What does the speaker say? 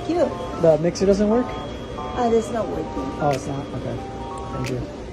you. The mixer doesn't work? It's not working. Oh, it's not? Okay. Thank you.